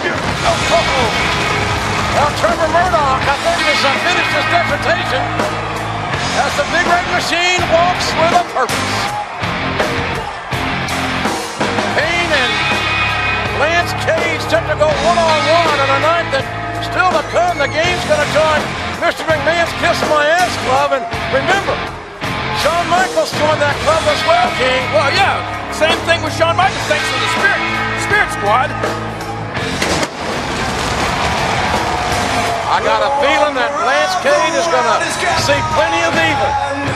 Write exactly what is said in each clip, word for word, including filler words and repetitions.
Oh, oh. Well, Trevor Murdoch, I think, has uh, finished his dissertation as the Big Red Machine walks with a purpose. Kane and Lance Cage set to go one-on-one on a night that still to come. The game's going to join Mister McMahon's Kiss My Ass Club. And remember, Shawn Michaels joined that club as well, King. Well, yeah, same thing with Shawn Michaels, thanks to the Spirit, Spirit Squad. I got a feeling that Lance Cage is going to see plenty of evil.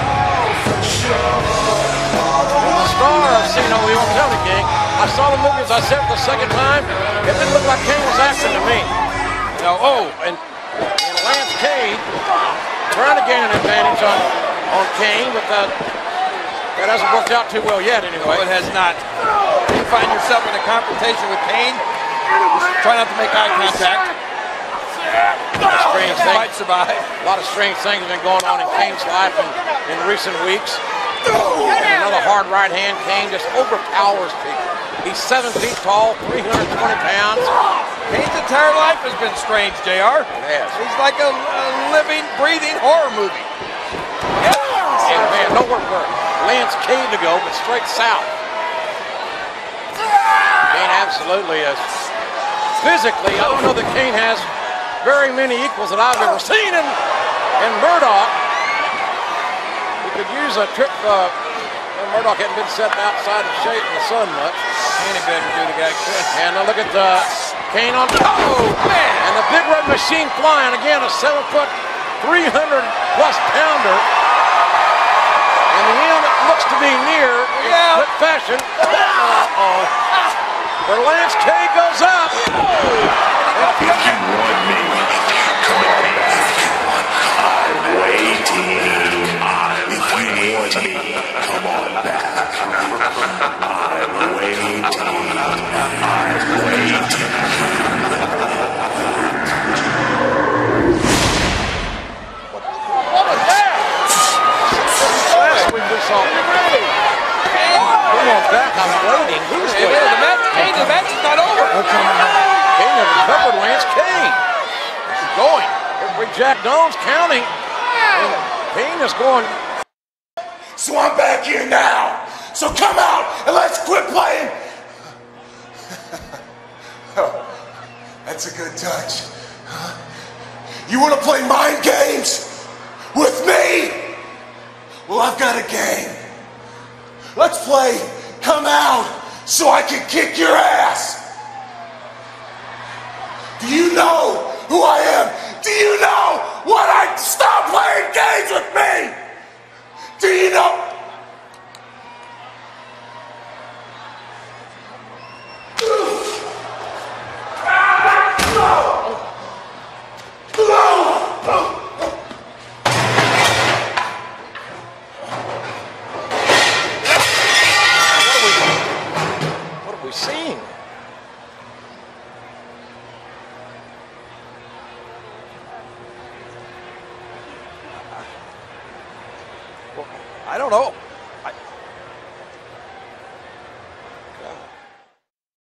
The star of See No Evil, tell me, King. I saw the movie, as I said, the second time. It didn't look like Kane was acting to me. No, oh, and, and Lance Cage trying to gain an advantage on, on Kane, but that, that hasn't worked out too well yet, anyway. No, it has not. You find yourself in a confrontation with Kane, try not to make eye contact. Strange things. Might survive. A lot of strange things have been going on in Kane's life in, in recent weeks. Another hard right hand. Kane just overpowers people. He's seven feet tall, three hundred twenty pounds. Kane's entire life has been strange, J R. Yes. He's like a, a living, breathing horror movie. And man, nowhere for Lance Cage to go, but straight south. Kane absolutely is. Physically, I don't know that Kane has very many equals that I've ever seen in, in Murdoch. He could use a trip. Uh, Murdoch hadn't been set outside the shade in the sun much. Any better do the guy could. And uh, look at uh, Kane on top. Oh, man. And the Big Red Machine flying again, a seven foot, three hundred plus pounder. And the end looks to be near in yeah. quick fashion. Uh-oh. Where Lance Cage goes up. If you want me, come on back. I'm waiting. If you want me, come on back. I'm waiting. I'm waiting. What was that? Last week we saw. Come on back, I'm waiting. Who's Hey, waiting? the match, Kane, the match is not over. Kane has recovered Lance Cage. He's going. Every Jack Doan's counting. And Kane is going. So I'm back here now. So come out and let's quit playing. Oh, that's a good touch. You want to play mind games with me? Well, I've got a game. Let's play Come Out so I can kick your ass. Do you know who I am? Do you know what I... Stop playing games with me! Do you know... What are we seeing? I don't know.